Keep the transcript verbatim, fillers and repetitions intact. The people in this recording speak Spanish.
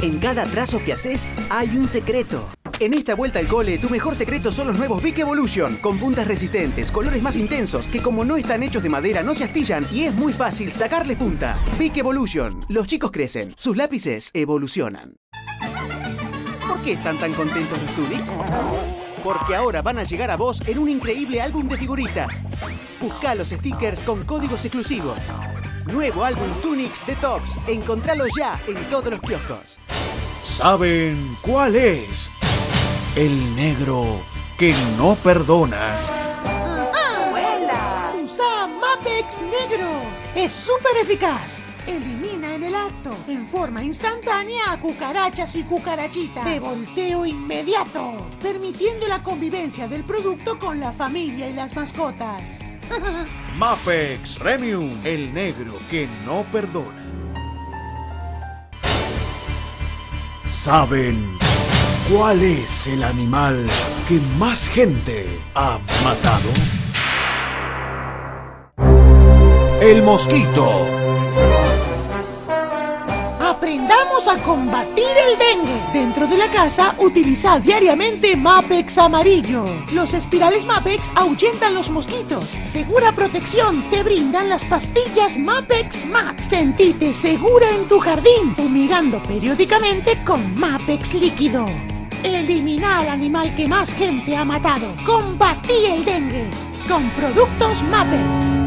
En cada trazo que haces hay un secreto. En esta vuelta al cole, tu mejor secreto son los nuevos Bic Evolution, con puntas resistentes, colores más intensos, que como no están hechos de madera no se astillan y es muy fácil sacarle punta. Bic Evolution. Los chicos crecen, sus lápices evolucionan. ¿Por qué están tan contentos los Tunics? Porque ahora van a llegar a vos en un increíble álbum de figuritas. Buscá los stickers con códigos exclusivos. Nuevo álbum Tunics de Tops. Encontralo ya en todos los kioscos. ¿Saben cuál es el negro que no perdona? ¡Abuela! Usa Mappex Negro. Es súper eficaz. Elimina en el acto, en forma instantánea, a cucarachas y cucarachitas de volteo inmediato, permitiendo la convivencia del producto con la familia y las mascotas. Mappex Premium, el negro que no perdona. ¿Saben cuál es el animal que más gente ha matado? El mosquito. Aprendamos a combatir el dengue. Dentro de la casa, utiliza diariamente Mappex amarillo. Los espirales Mappex ahuyentan los mosquitos. Segura protección te brindan las pastillas Mappex Mat. Sentite segura en tu jardín, fumigando periódicamente con Mappex líquido. Elimina al animal que más gente ha matado. Combatí el dengue con productos Mappex.